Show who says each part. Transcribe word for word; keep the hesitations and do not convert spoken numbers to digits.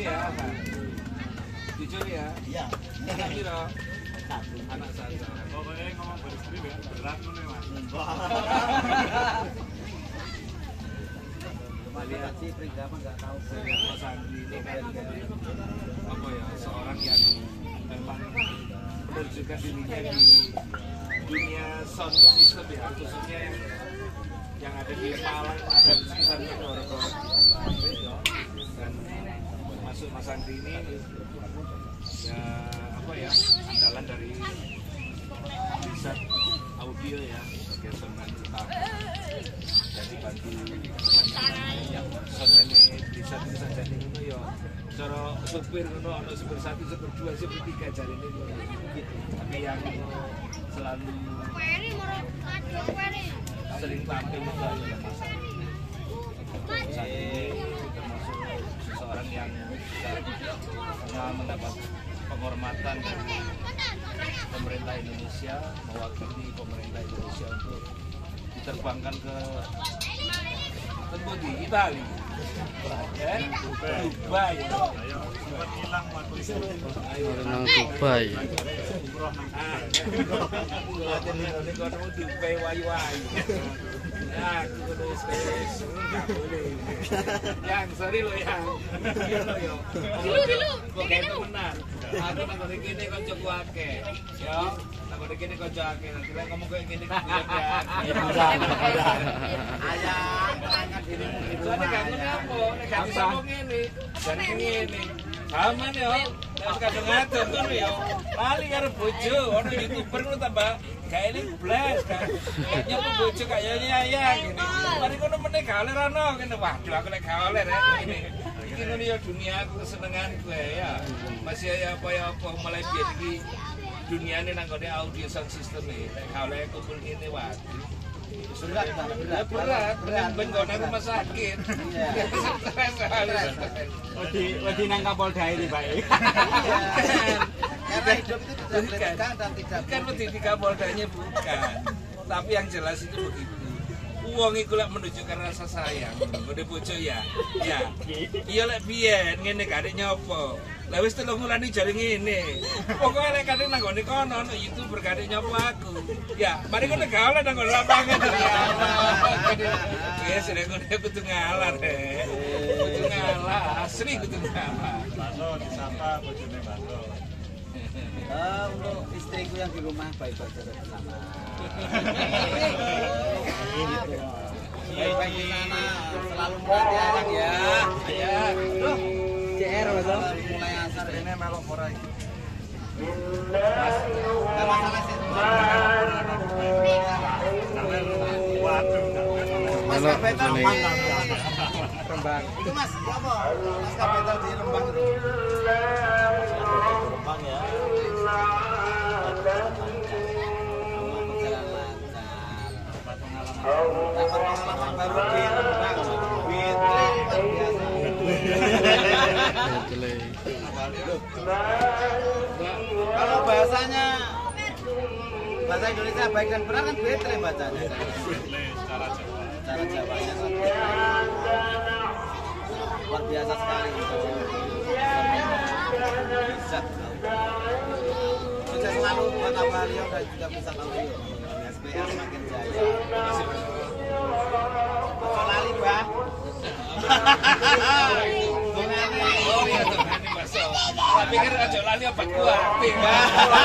Speaker 1: ya. Jujur ya.
Speaker 2: Iya.
Speaker 1: Anak piro?
Speaker 2: Satu.
Speaker 1: Anak satu.
Speaker 3: Pokoknya ngomong bersih ya, berat dulu Mas.
Speaker 2: Lihat sih Pringga mah nggak tahu.
Speaker 1: Mas Andri ini kan apa ya, seorang yang memang menunjukkan dirinya di dunia sound system ya, khususnya yang yang ada di Malang dan sekitarnya Gorong-Gorong. Dan masuk Mas Andri ini ya apa ya, andalan dari riset audio ya, sebagai soundman utama dan dibantu yang soundman ini bisa bisa jadi itu ya cara supir itu ada supir satu, supir dua, supir tiga jadi ini gitu. Tapi yang selalu sering tampil itu adalah Mas Andri. Mas Andri termasuk seseorang yang bisa mendapat penghormatan dari pemerintah Indonesia, mewakili pemerintah Indonesia untuk diterbangkan ke tempat di Italia, ya, Dubai.
Speaker 3: Ayo, sempat hilang waktu itu.
Speaker 4: Nang Dubai.
Speaker 1: Ah, ini kalau Dubai wayu-wayu. Ya, aku tulis tulis, nggak boleh. Yang sorry lo yang, iya lo yo. Dulu dulu. Kok kayak temenan. Aku nang ngene kene kanca kuake. Yo, nang ngene kene kanca akeh. Nanti lek ngomong kayak gini kan ayah, angkat dirimu gitu. Soalnya gak ngene apa, nek gak bisa ngomong ngene. Jane ngene. Aman yo. Nek kadang ngatur ngono yo. Lali karo bojo, ono YouTuber ngono tambah kayak ini blas kan. Kayaknya aku bojo kayaknya ya gini. Mari kono meneh gak oleh rono ngene. Waduh aku lek gak oleh rek ngene. Iki ngono ya dunia aku kesenengan gue ya. Masih ya apa ya apa mulai biyen iki duniane nang gone audio sound system e. Nek gak oleh kumpul ngene waduh.
Speaker 2: Berat, berat,
Speaker 1: berat, berat, ben gak nang rumah sakit. Iya. Stres sekali.
Speaker 3: Wedi wedi nang Kapolda ini, Pak.
Speaker 2: Karena hidup itu tidak boleh tegang dan tidak
Speaker 1: bukan wedi di Kapoldanya bukan. Tapi yang jelas itu begitu. Uang iku lek menunjukkan rasa sayang. Ngene bojo ya. Ya. Iya lek biyen ngene gak nyopo. Lah wis telung wulan iki jare ngene. Pokoke lek kadang nang ngene kono ono YouTuber gak nyopo aku. Ya, mari kono gak oleh nang ngene lapangan. Ya, sing ngene kudu ngalah, Rek. Kudu ngalah, asli kudu ngalah.
Speaker 3: Bakso disapa bojone bakso.
Speaker 2: Eh, untuk istriku yang di rumah baik-baik saja bersama. Gitu. Baik-baik di sana, selalu merhati anak ya. Ya. Duh, C R betul. Mulai asar ini melok ora iki. Mas, enggak masalah sih.
Speaker 3: Waduh,
Speaker 2: Mas Kabetal di
Speaker 4: Rembang.
Speaker 2: Itu Mas, apa? Mas Kabetal di Rembang itu. Rembang ya. Dapat pengalaman baru di Rembang. Witri luar biasa. Kalau bahasanya bahasa Indonesia baik dan benar kan Witri bacanya.
Speaker 3: secara Jawa.
Speaker 2: Cara Jawanya kan luar biasa sekali. Bisa. Sukses selalu buat Abalio dan juga bisa Abalio. S B R semakin jaya. Ojo lali, Mbak.
Speaker 1: Oh iya, tuh, ini masuk. Tapi kan aja lali apa kuat, Mbak.